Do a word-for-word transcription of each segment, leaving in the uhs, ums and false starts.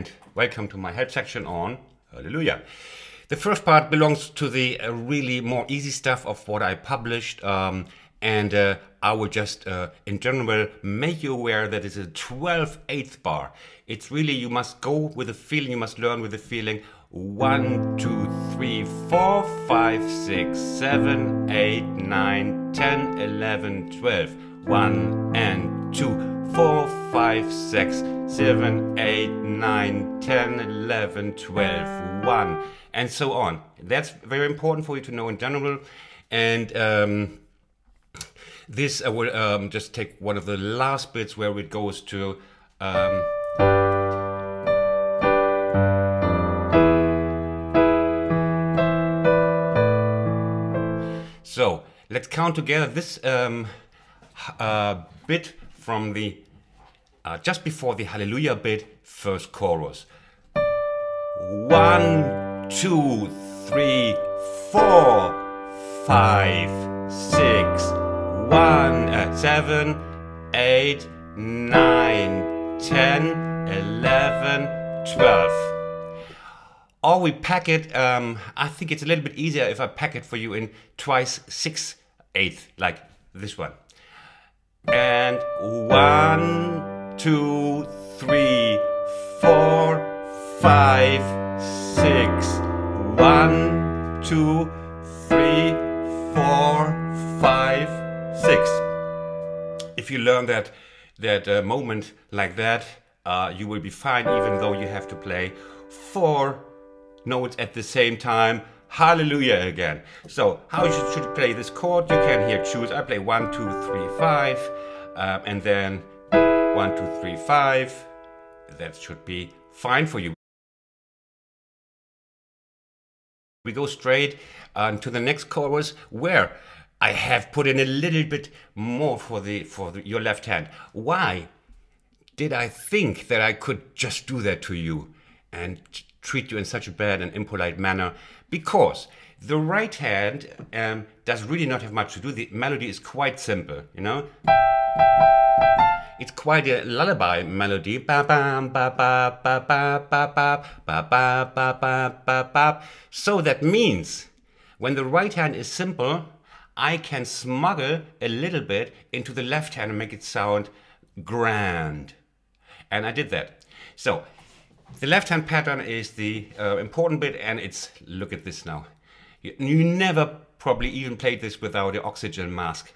Welcome to my help section on Hallelujah. The first part belongs to the uh, really more easy stuff of what I published, um, and uh, I will just uh, in general make you aware that it's a twelve eighth bar. It's really, you must go with the feeling, you must learn with the feeling. One, two, three, four, five, six, seven, eight, nine, ten, eleven, twelve. One and two, four, five, six, seven, eight, nine, ten, eleven, twelve, one, and so on. That's very important for you to know in general. And um, this I will um, just take one of the last bits where it goes to um, so let's count together this um, uh, bit from the uh, just before the Hallelujah bit, first chorus. One, two, three, four, five, six, one, uh, seven, eight, nine, ten, eleven, twelve. Or we pack it, um, I think it's a little bit easier if I pack it for you in twice six eighth, like this one. And one, two, three, four, five, six, one, two, three, four, five, six. If you learn that that uh, moment like that, uh, you will be fine, even though you have to play four notes at the same time. Hallelujah again. So how should, should you play this chord? You can here choose. I play one, two, three, five, um, and then one, two, three, five. That should be fine for you. We go straight um, to the next chorus, where I have put in a little bit more for the for the, your left hand. Why did I think that I could just do that to you and treat you in such a bad and impolite manner? Because the right hand um, does really not have much to do. The melody is quite simple, you know. It's quite a lullaby melody. Ba ba ba ba ba ba ba ba ba ba ba ba ba ba. So that means when the right hand is simple, I can smuggle a little bit into the left hand and make it sound grand. And I did that. So the left hand pattern is the uh, important bit, and it's, look at this now. You, you never probably even played this without the oxygen mask.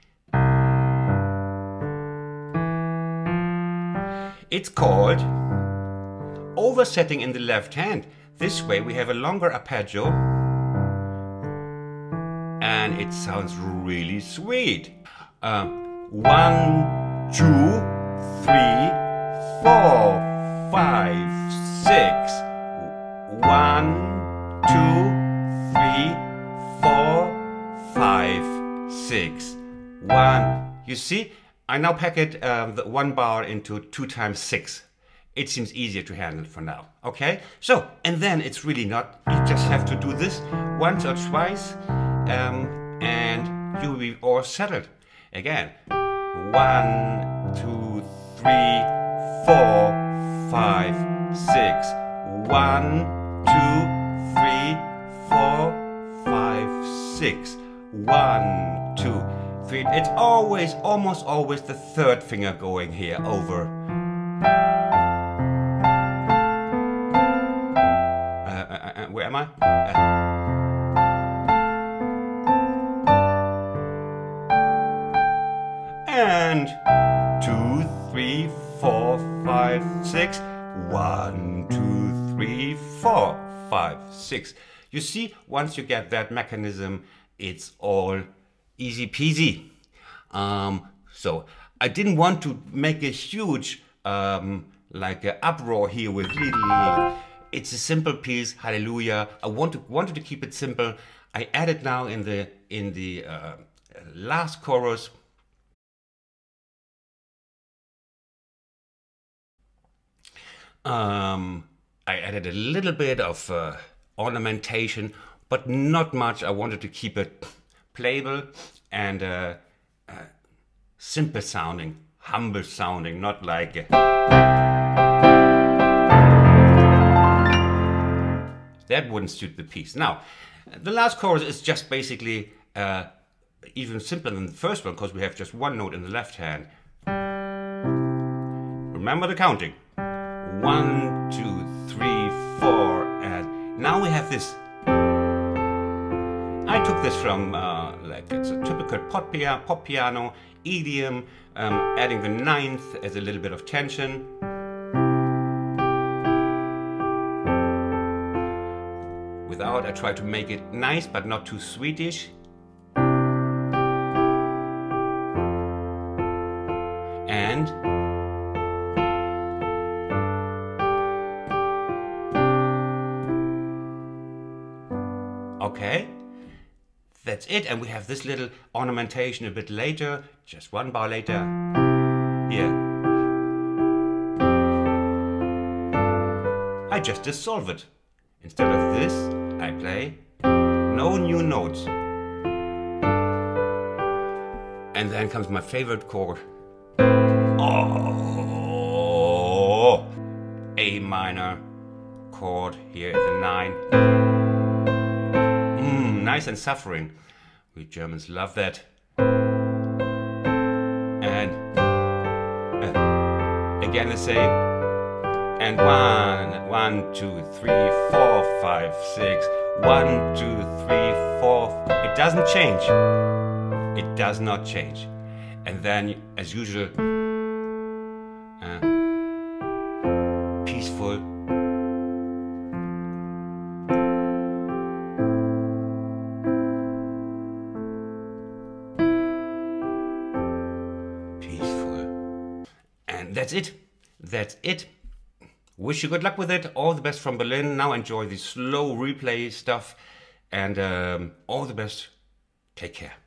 It's called oversetting in the left hand. This way we have a longer arpeggio and it sounds really sweet. Uh, one, two, three, four, five, six. One, two, three, four, five, six. One. You see? I now pack it, um, the one bar into two times six. It seems easier to handle for now, okay? So, and then it's really not, you just have to do this once or twice, um, and you will be all settled. Again, one, two, three, four, five, six. One, two, three, four, five, six. One, two, three. It's always, almost always the third finger going here over. Uh, uh, uh, where am I? Uh. And two, three, four, five, six. One, two, three, four, five, six. You see, once you get that mechanism, it's all easy peasy. Um, so I didn't want to make a huge um, like a uproar here with little. It's a simple piece. Hallelujah. I want to wanted to keep it simple. I added now in the in the uh, last chorus. Um, I added a little bit of uh, ornamentation, but not much. I wanted to keep it playable and uh, uh, simple sounding, humble sounding, not like uh, that wouldn't suit the piece. Now, the last chorus is just basically uh, even simpler than the first one, because we have just one note in the left hand. Remember the counting. One, two, three, four, and now we have this. I took this from, uh, like, it's a typical pop, pia pop piano, idiom, um, adding the ninth as a little bit of tension. Without, I try to make it nice, but not too Swedish. And okay, that's it. And we have this little ornamentation a bit later, just one bar later. Here. I just dissolve it. Instead of this, I play no new notes. And then comes my favorite chord. Oh, A minor chord here at the nine. Mm, nice and suffering. We Germans love that. And uh, again the same. And one, one, two, three, four, five, six. One, two, three, four. It doesn't change. It does not change. And then, as usual, uh, peaceful. Peaceful. And that's it. That's it. Wish you good luck with it. All the best from Berlin. Now enjoy the slow replay stuff. And um, all the best. Take care.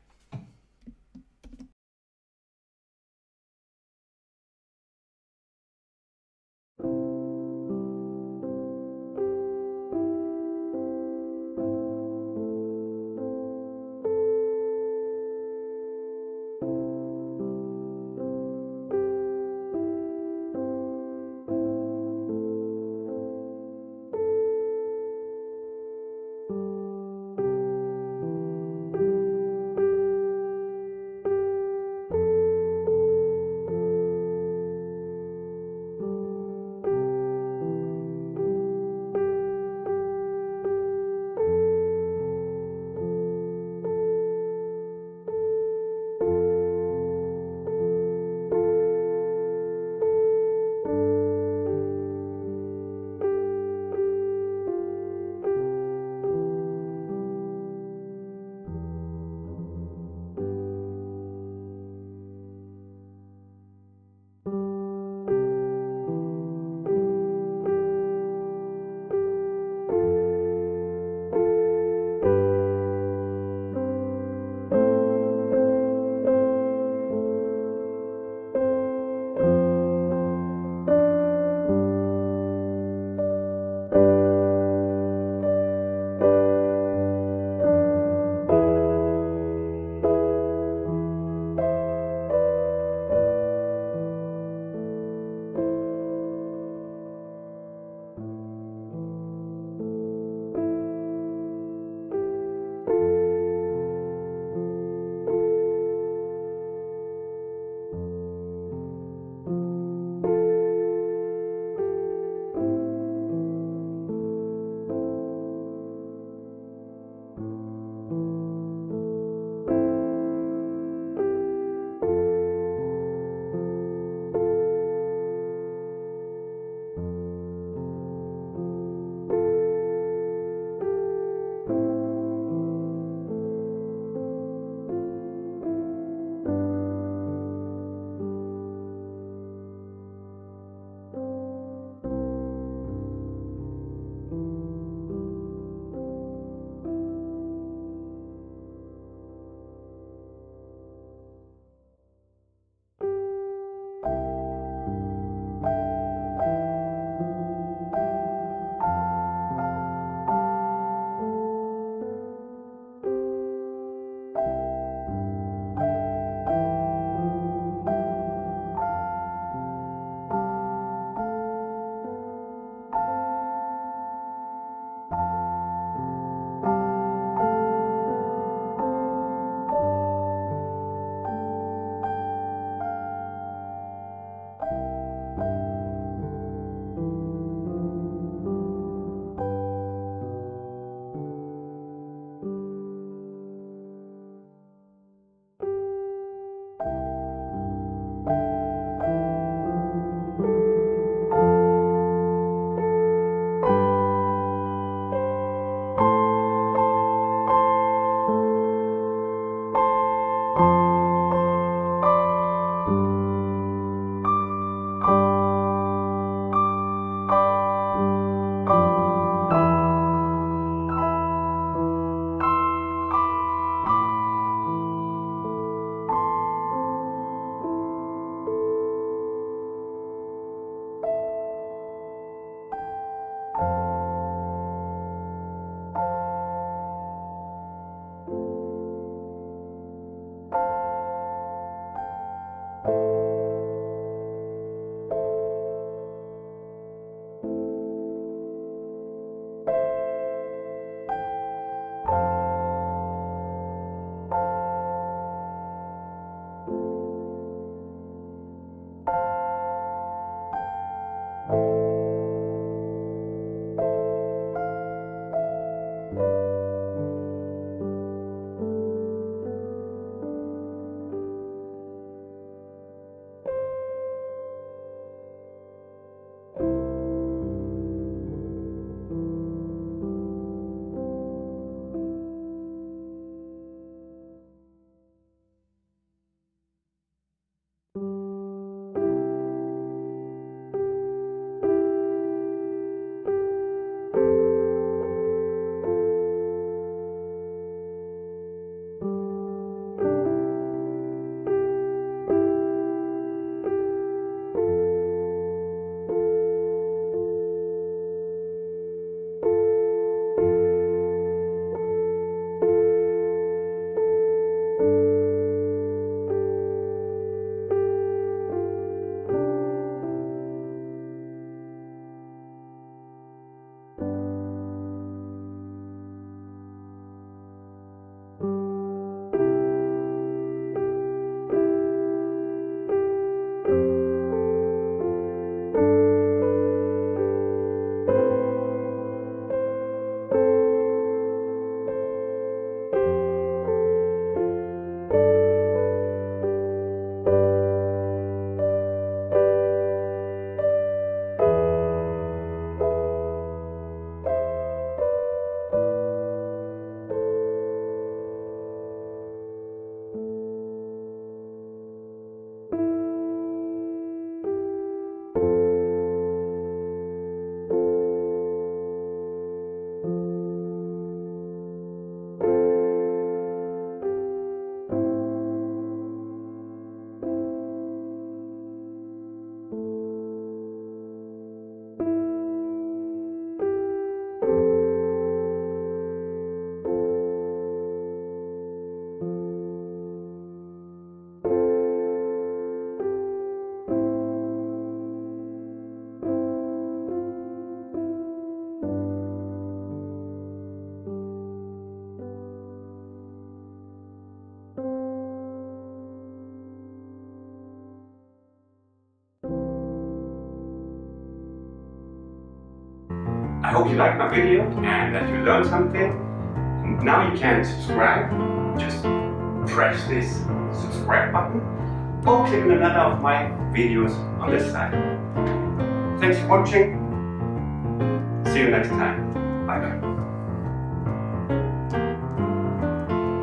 hope you liked my video and that you learned something. Now you can subscribe. Just press this subscribe button or click on another of my videos on this side. Thanks for watching. See you next time. Bye bye.